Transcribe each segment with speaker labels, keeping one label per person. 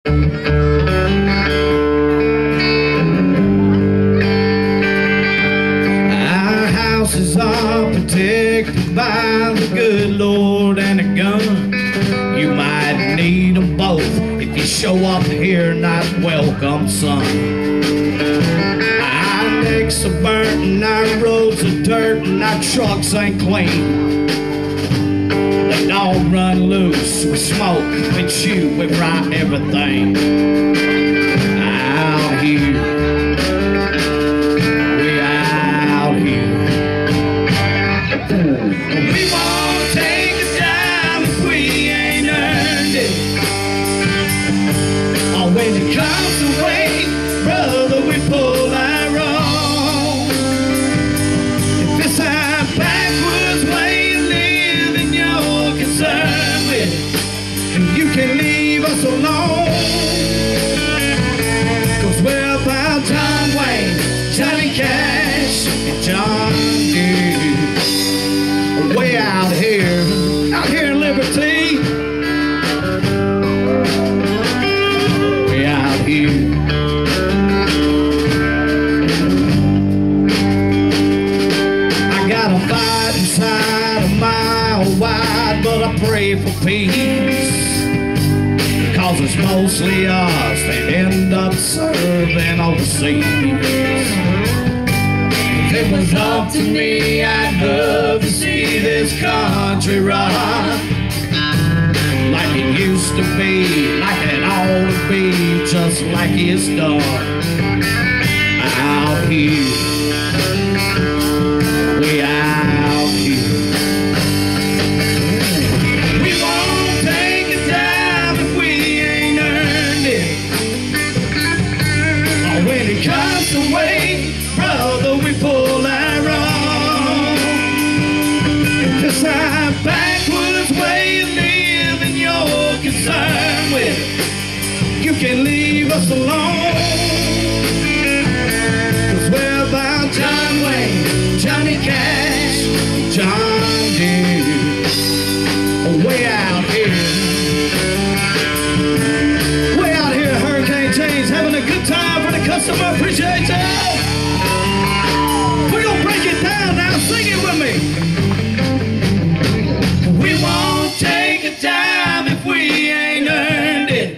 Speaker 1: Our houses are protected by the good Lord and a gun. You might need them both if you show up here not welcome, son. Our necks are burnt and our roads are dirt and our trucks ain't clean. They don't run loose, we smoke, we chew, we write everything. Out here, we out here. We won't take a dime if we ain't earned it. Or when it comes away, brother, we pull our own. If it's our backwards way of living you're concerned with, and you can leave us alone. 'Cause we're about John Wayne, Johnny Cash, and John Deere. Way out here in Liberty. Way out here. I got a fight inside a mile wide, but I pray for peace. 'Cause it's mostly us that end up serving overseas. If it was up to me, I'd love to see this country rock like it used to be, like it ought to be, just like it's done. Out here, we out here. We won't take a dime if we ain't earned it. Or when it comes away, brother, we pull our own. If it's our backwards way of living you're concerned with, you can leave us alone. 'Cause we're about John Wayne, Johnny Cash, John Deere. Way out here. Way out here, Hurricane James, having a good time for the customer appreciation. We're gonna break it down now, sing it with me. We won't take a dime if we ain't earned it.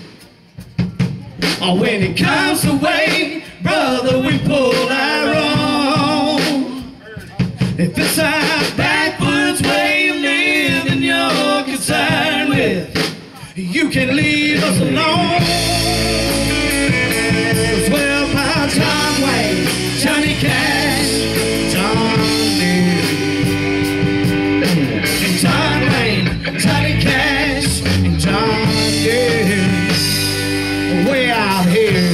Speaker 1: Or when it comes away, brother, we pull our own. If it's our backwards way of living you're concerned with, you can leave us alone. 'Cause we're about John Wayne, Johnny Cash, John Deere. And John Wayne, Johnny Cash, and John Deere. Way out here.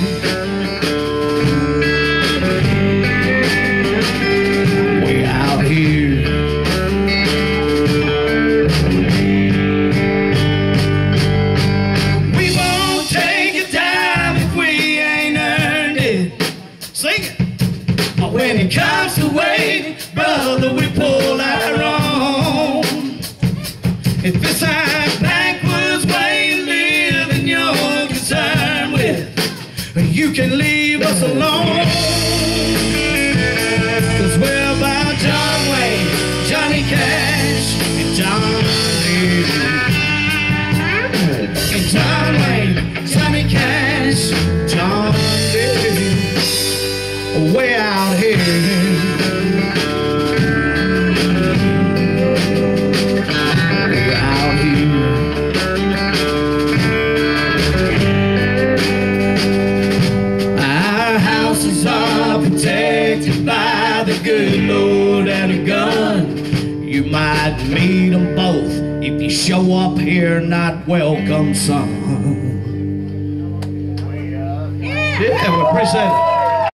Speaker 1: Way out here. We won't take a dime if we ain't earned it. Sing it. When it comes away, brother, we pull our own. If it's our backwards way of living you're concerned with, you can leave us alone. 'Cause we're about John Wayne, Johnny Cash, and John Deere. And John Wayne, Johnny Cash, John Deere. Way out here. Way out here. Our houses are protected by the good Lord and a gun. You might meet them both if you show up here not welcome, son. Yeah, we appreciate it.